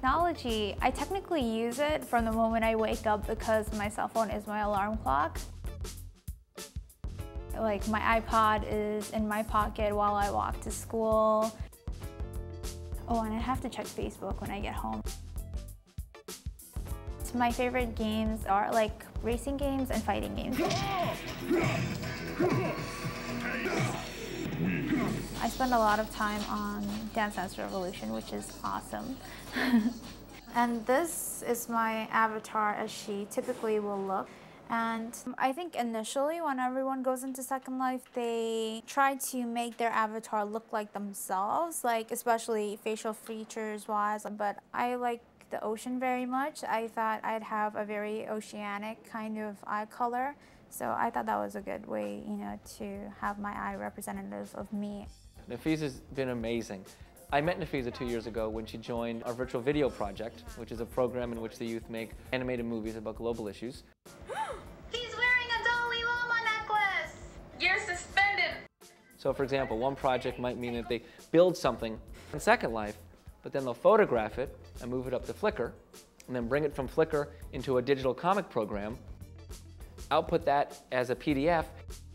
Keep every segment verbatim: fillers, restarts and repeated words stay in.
technology, I technically use it from the moment I wake up because my cell phone is my alarm clock. Like my iPod is in my pocket while I walk to school. Oh, and I have to check Facebook when I get home. My favorite games are like racing games and fighting games. I spend a lot of time on Dance Dance Revolution, which is awesome. And this is my avatar as she typically will look. And I think initially when everyone goes into Second Life, they try to make their avatar look like themselves, like especially facial features wise, but I like the ocean very much. I thought I'd have a very oceanic kind of eye color. So I thought that was a good way, you know, to have my eye representative of me. Nafisa's been amazing. I met Nafisa two years ago when she joined our virtual video project, which is a program in which the youth make animated movies about global issues. He's wearing a Dalai Lama necklace! You're suspended! So for example, one project might mean that they build something in Second Life, but then they'll photograph it and move it up to Flickr, and then bring it from Flickr into a digital comic program, output that as a P D F,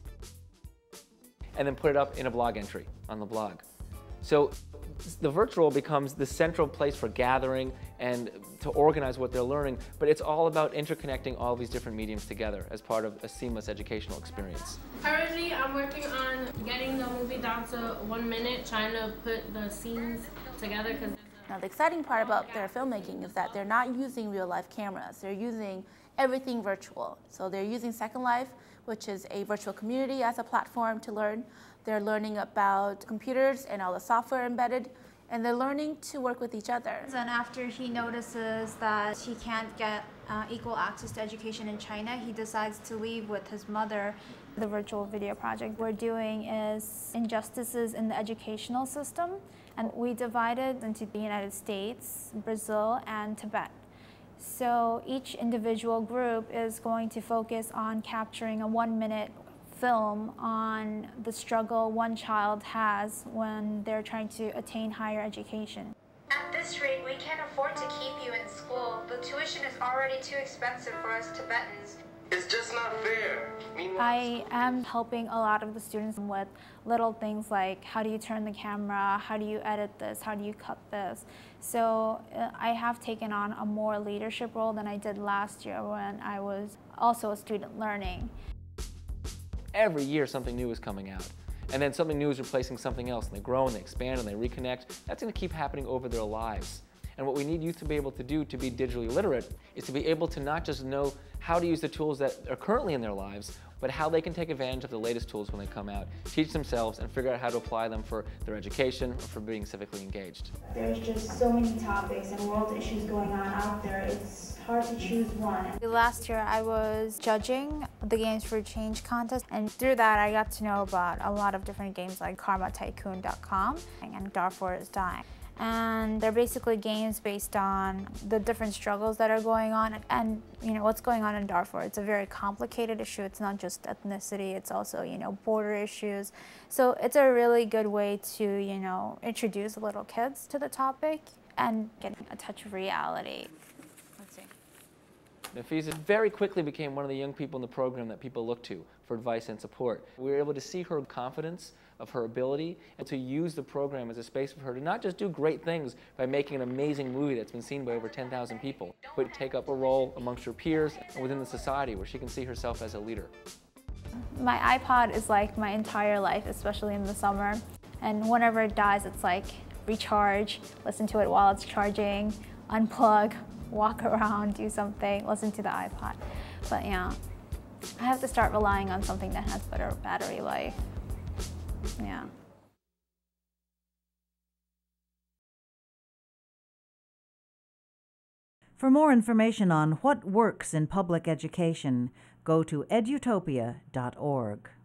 and then put it up in a blog entry on the blog. So the virtual becomes the central place for gathering and to organize what they're learning, but it's all about interconnecting all these different mediums together as part of a seamless educational experience. Currently, I'm working on getting the movie down to one minute, trying to put the scenes together. Cause now, the exciting part about their filmmaking is that they're not using real-life cameras. They're using everything virtual. So they're using Second Life, which is a virtual community, as a platform to learn. They're learning about computers and all the software embedded, and they're learning to work with each other. And after he notices that he can't get uh, equal access to education in China, he decides to leave with his mother. The virtual video project we're doing is injustices in the educational system, and we divided into the United States, Brazil, and Tibet. So each individual group is going to focus on capturing a one-minute film on the struggle one child has when they're trying to attain higher education. At this rate, we can't afford to keep you in school. The tuition is already too expensive for us Tibetans. It's just not fair. Meanwhile, I am helping a lot of the students with little things like how do you turn the camera, how do you edit this, how do you cut this. So uh, I have taken on a more leadership role than I did last year when I was also a student learning. Every year something new is coming out. And then something new is replacing something else, and they grow and they expand and they reconnect. That's going to keep happening over their lives. And what we need youth to be able to do to be digitally literate is to be able to not just know how to use the tools that are currently in their lives, but how they can take advantage of the latest tools when they come out, teach themselves, and figure out how to apply them for their education or for being civically engaged. There's just so many topics and world issues going on out there. It's hard to choose one. Last year I was judging the Games for Change contest, and through that I got to know about a lot of different games like karma tycoon dot com and Darfur is Dying. And they're basically games based on the different struggles that are going on and, you know, what's going on in Darfur. It's a very complicated issue. It's not just ethnicity, it's also, you know, border issues. So it's a really good way to, you know, introduce little kids to the topic and getting a touch of reality. Let's see. Nafisa very quickly became one of the young people in the program that people look to for advice and support. We were able to see her confidence of her ability and to use the program as a space for her to not just do great things by making an amazing movie that's been seen by over ten thousand people, but take up a role amongst her peers and within the society where she can see herself as a leader. My iPod is like my entire life, especially in the summer. And whenever it dies, it's like recharge, listen to it while it's charging, unplug, walk around, do something, listen to the iPod. But yeah, I have to start relying on something that has better battery life. Yeah. For more information on what works in public education, go to edutopia dot org.